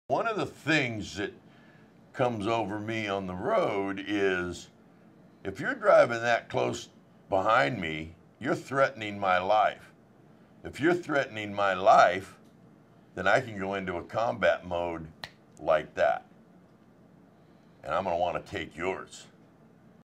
One of the things that comes over me on the road is if you're driving that close behind me, you're threatening my life. If you're threatening my life, then I can go into a combat mode like that. And I'm going to want to take yours.